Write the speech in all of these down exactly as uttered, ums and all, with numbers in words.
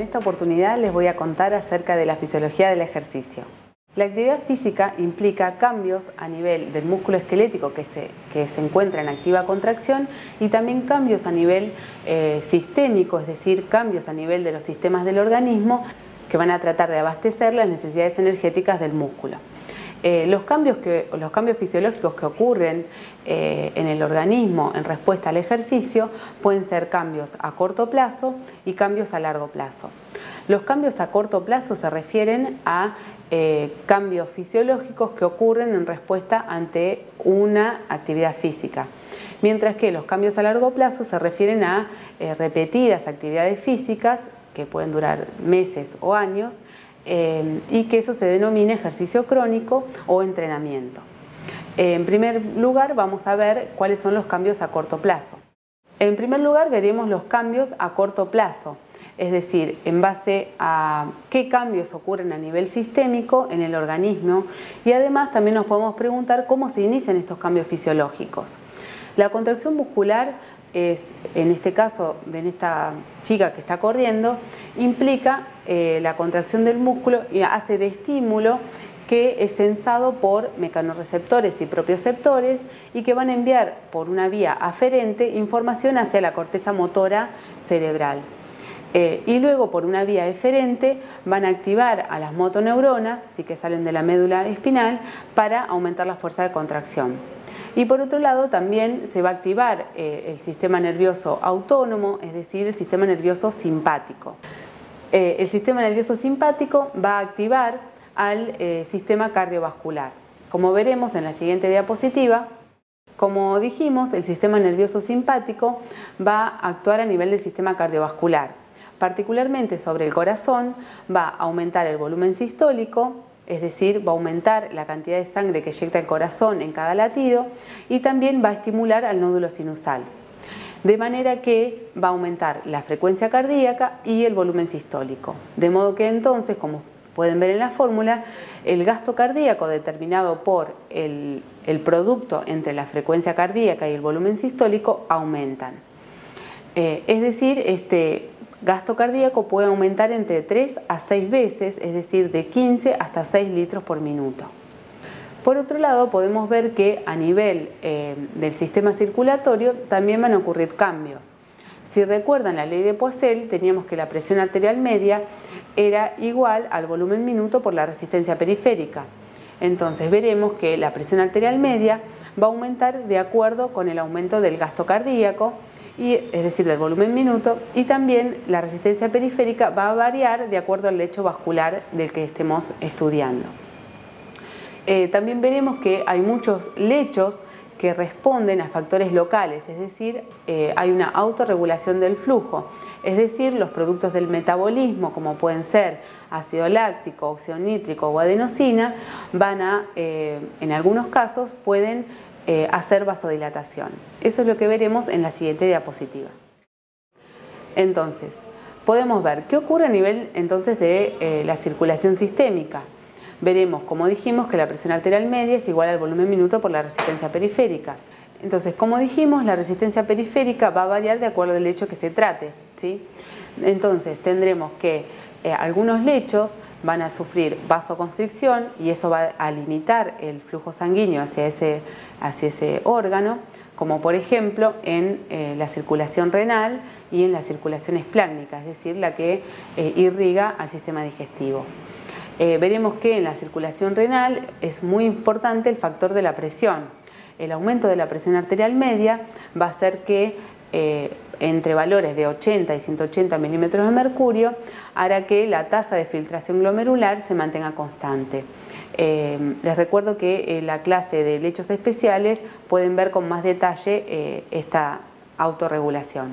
esta oportunidad les voy a contar acerca de la fisiología del ejercicio. La actividad física implica cambios a nivel del músculo esquelético que se, que se encuentra en activa contracción y también cambios a nivel eh, sistémico, es decir, cambios a nivel de los sistemas del organismo que van a tratar de abastecer las necesidades energéticas del músculo. Eh, los, cambios que, los cambios fisiológicos que ocurren eh, en el organismo en respuesta al ejercicio pueden ser cambios a corto plazo y cambios a largo plazo. Los cambios a corto plazo se refieren a eh, cambios fisiológicos que ocurren en respuesta ante una actividad física, mientras que los cambios a largo plazo se refieren a eh, repetidas actividades físicas que pueden durar meses o años, Eh, y que eso se denomina ejercicio crónico o entrenamiento. Eh, en primer lugar, vamos a ver cuáles son los cambios a corto plazo. En primer lugar, veremos los cambios a corto plazo, es decir, en base a qué cambios ocurren a nivel sistémico en el organismo, y además también nos podemos preguntar cómo se inician estos cambios fisiológicos. La contracción muscular es, en este caso, de esta chica que está corriendo, implica eh, la contracción del músculo y hace de estímulo que es sensado por mecanorreceptores y propioceptores y que van a enviar por una vía aferente información hacia la corteza motora cerebral. Eh, y luego por una vía eferente van a activar a las motoneuronas, así que salen de la médula espinal, para aumentar la fuerza de contracción. Y por otro lado también se va a activar eh, el sistema nervioso autónomo, es decir, el sistema nervioso simpático. Eh, el sistema nervioso simpático va a activar al eh, sistema cardiovascular. Como veremos en la siguiente diapositiva, como dijimos, el sistema nervioso simpático va a actuar a nivel del sistema cardiovascular. Particularmente sobre el corazón va a aumentar el volumen sistólico, es decir, va a aumentar la cantidad de sangre que eyecta el corazón en cada latido y también va a estimular al nódulo sinusal. De manera que va a aumentar la frecuencia cardíaca y el volumen sistólico. De modo que entonces, como pueden ver en la fórmula, el gasto cardíaco determinado por el, el producto entre la frecuencia cardíaca y el volumen sistólico aumentan. Eh, es decir, este gasto cardíaco puede aumentar entre tres a seis veces, es decir, de quince hasta seis litros por minuto. Por otro lado, podemos ver que a nivel eh, del sistema circulatorio también van a ocurrir cambios. Si recuerdan la ley de Poiseuille, teníamos que la presión arterial media era igual al volumen minuto por la resistencia periférica. Entonces veremos que la presión arterial media va a aumentar de acuerdo con el aumento del gasto cardíaco, y, es decir, del volumen minuto, y también la resistencia periférica va a variar de acuerdo al lecho vascular del que estemos estudiando. Eh, también veremos que hay muchos lechos que responden a factores locales, es decir, eh, hay una autorregulación del flujo, es decir, los productos del metabolismo, como pueden ser ácido láctico, óxido nítrico o adenosina, van a, eh, en algunos casos, pueden Eh, hacer vasodilatación. Eso es lo que veremos en la siguiente diapositiva. Entonces, podemos ver qué ocurre a nivel entonces de eh, la circulación sistémica. Veremos, como dijimos, que la presión arterial media es igual al volumen minuto por la resistencia periférica. Entonces, como dijimos, la resistencia periférica va a variar de acuerdo al lecho que se trate, ¿sí? Entonces, tendremos que eh, algunos lechos van a sufrir vasoconstricción y eso va a limitar el flujo sanguíneo hacia ese, hacia ese órgano, como por ejemplo en eh, la circulación renal y en la circulación esplácnica, es decir, la que eh, irriga al sistema digestivo. Eh, veremos que en la circulación renal es muy importante el factor de la presión. El aumento de la presión arterial media va a hacer que eh, entre valores de ochenta y ciento ochenta milímetros de mercurio hará que la tasa de filtración glomerular se mantenga constante. Eh, les recuerdo que en la clase de lechos especiales pueden ver con más detalle eh, esta autorregulación.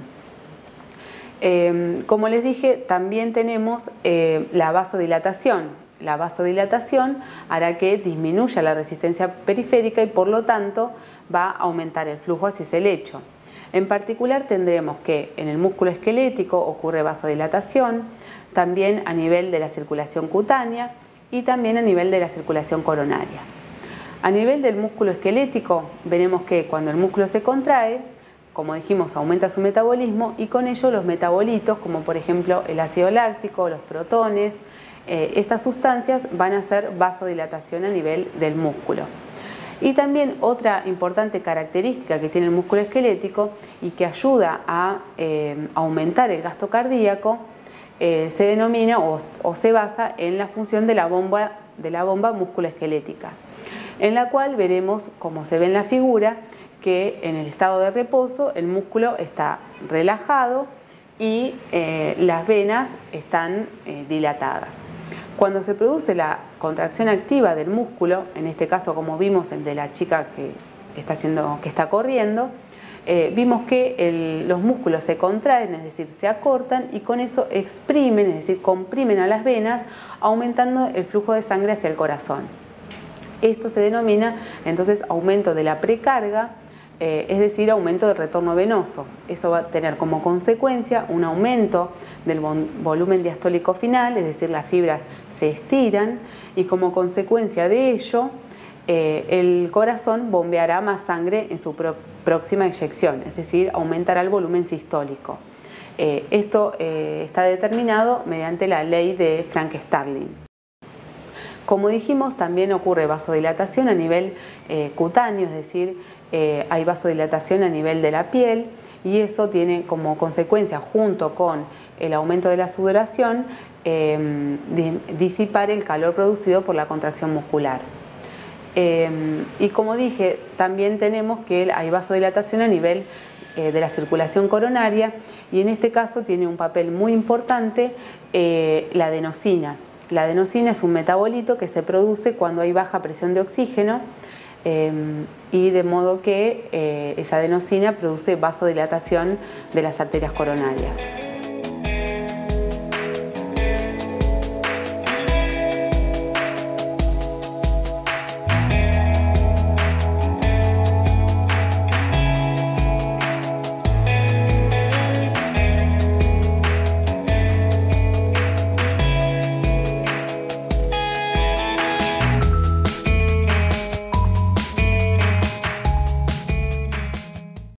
Eh, como les dije, también tenemos eh, la vasodilatación. La vasodilatación hará que disminuya la resistencia periférica y por lo tanto va a aumentar el flujo hacia ese lecho. En particular tendremos que en el músculo esquelético ocurre vasodilatación, también a nivel de la circulación cutánea y también a nivel de la circulación coronaria. A nivel del músculo esquelético veremos que cuando el músculo se contrae como dijimos, aumenta su metabolismo y con ello los metabolitos, como por ejemplo el ácido láctico, los protones, eh, estas sustancias van a hacer vasodilatación a nivel del músculo. Y también otra importante característica que tiene el músculo esquelético y que ayuda a eh, aumentar el gasto cardíaco eh, se denomina o, o se basa en la función de la bomba, de la bomba musculoesquelética, en la cual veremos, como se ve en la figura, que en el estado de reposo el músculo está relajado y eh, las venas están eh, dilatadas. Cuando se produce la contracción activa del músculo, en este caso como vimos el de la chica que está, haciendo, que está corriendo, eh, vimos que el, los músculos se contraen, es decir, se acortan y con eso exprimen, es decir, comprimen a las venas, aumentando el flujo de sangre hacia el corazón. Esto se denomina entonces aumento de la precarga, Eh, es decir, aumento del retorno venoso. Eso va a tener como consecuencia un aumento del volumen diastólico final, es decir, las fibras se estiran y como consecuencia de ello eh, el corazón bombeará más sangre en su pro próxima eyección, es decir, aumentará el volumen sistólico. Eh, esto eh, está determinado mediante la ley de Frank-Starling. Como dijimos, también ocurre vasodilatación a nivel eh, cutáneo, es decir, eh, hay vasodilatación a nivel de la piel y eso tiene como consecuencia, junto con el aumento de la sudoración, eh, disipar el calor producido por la contracción muscular. Eh, y como dije, también tenemos que hay vasodilatación a nivel eh, de la circulación coronaria y en este caso tiene un papel muy importante eh, la adenosina. La adenosina es un metabolito que se produce cuando hay baja presión de oxígeno eh, y de modo que eh, esa adenosina produce vasodilatación de las arterias coronarias.